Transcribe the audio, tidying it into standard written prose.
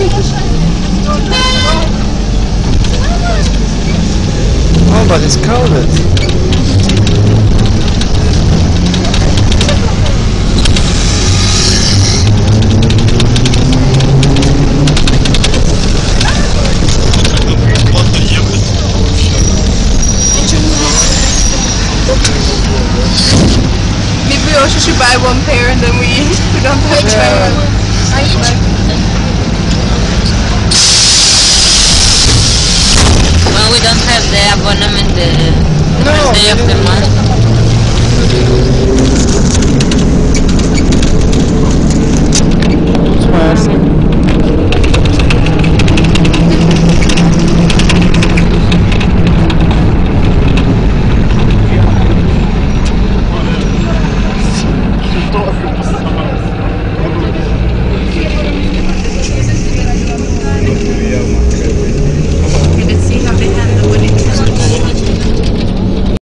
Oh, but it's crowded. Maybe we also should buy one pair and then we don't have time. Well, we don't have the abonnement the No, first day of the month.